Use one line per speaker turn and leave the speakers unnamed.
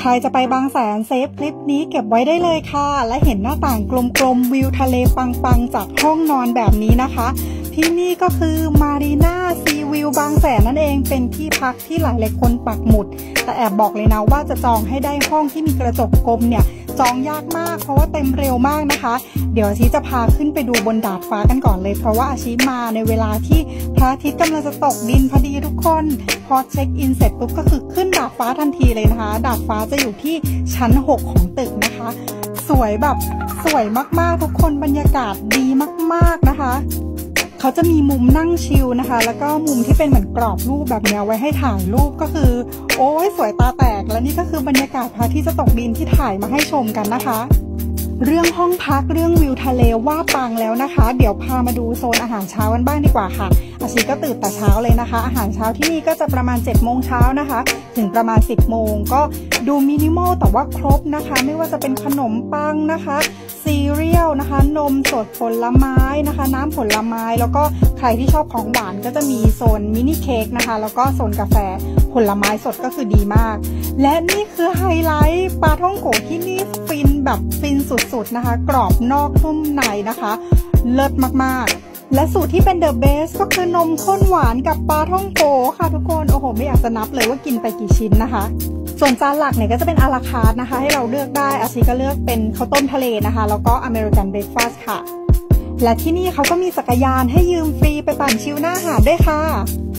ใครจะไปบางแสนเซฟคลิปนี้เก็บไว้ได้เลยค่ะและเห็นหน้าต่างกลมๆวิวทะเลปังๆจากห้องนอนแบบนี้นะคะที่นี่ก็คือมารีนาซีวิวบางแสนนั่นเองเป็นที่พักที่หลายๆคนปักหมุดแต่แอบบอกเลยนะว่าจะจองให้ได้ห้องที่มีกระจกกลมเนี่ยจองยากมากเพราะว่าเต็มเร็วมากนะคะเดี๋ยวอาชีจะพาขึ้นไปดูบนดาดฟ้ากันก่อนเลยเพราะว่าอาชีมาในเวลาที่พระอาทิตย์กำลังจะตกดินพอดีทุกคนพอเช็คอินเสร็จปุ๊บก็คือขึ้นดาดฟ้าทันทีเลยนะคะดาดฟ้าจะอยู่ที่ชั้น6ของตึกนะคะสวยมากๆทุกคนบรรยากาศดีมากๆนะคะเขาจะมีมุมนั่งชิลนะคะแล้วก็มุมที่เป็นเหมือนกรอบรูปแบบนี้ไว้ให้ถ่ายรูปก็คือโอ้ยสวยตาแตกและนี่ก็คือบรรยากาศพระอาทิตย์จะตกดินที่ถ่ายมาให้ชมกันนะคะเรื่องห้องพักเรื่องวิวทะเลว่าปังแล้วนะคะเดี๋ยวพามาดูโซนอาหารเช้ากันบ้างดีกว่าค่ะอาชีก็ตื่นแต่เช้าเลยนะคะอาหารเช้าที่นี่ก็จะประมาณ7 โมงเช้านะคะถึงประมาณ10 โมงก็ดูมินิมอลแต่ว่าครบนะคะไม่ว่าจะเป็นขนมปังนะคะซีเรียลนะคะนมสดผลไม้นะคะน้ำผลไม้แล้วก็ใครที่ชอบของหวานก็จะมีโซนมินิเค้กนะคะแล้วก็โซนกาแฟผลไม้สดก็คือดีมากและนี่คือไฮไลท์ปลาท่องโกที่นี่ฟินแบบฟินสุดๆนะคะกรอบนอกนุ่มในนะคะเลิศมากๆและสูตรที่เป็นเดอะเบสก็คือนมข้นหวานกับปลาท่องโกค่ะทุกคนโอ้โหไม่อยากจะนับเลยว่ากินไปกี่ชิ้นนะคะส่วนจานหลักเนี่ยก็จะเป็นอาราคาร์ทนะคะให้เราเลือกได้อาชีก็เลือกเป็นข้าวต้มทะเลนะคะแล้วก็อเมริกันเบรคฟาสต์ค่ะและที่นี่เขาก็มีจักรยานให้ยืมฟรีไปปั่นชิลหน้าหาดด้วยค่ะ